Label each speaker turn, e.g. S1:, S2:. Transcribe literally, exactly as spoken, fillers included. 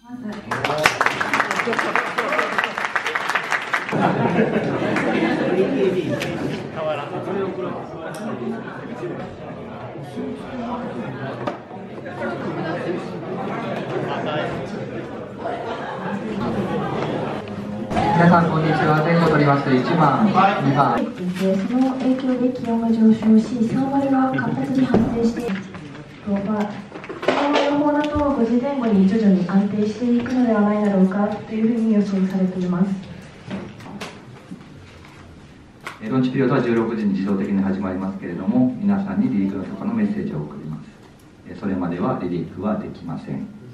S1: 皆さんこんにちは。前後取りましていちばん、にばん。
S2: その影響で気温が上昇し、さん割が活発に発生している。この予報だとごじぜん後に徐々に安定していくのではないだろうかというふうに予想されています。
S1: ローンチピリオドはじゅうろくじに自動的に始まりますけれども、皆さんに離陸の許可のメッセージを送ります。それまでは離陸はできません。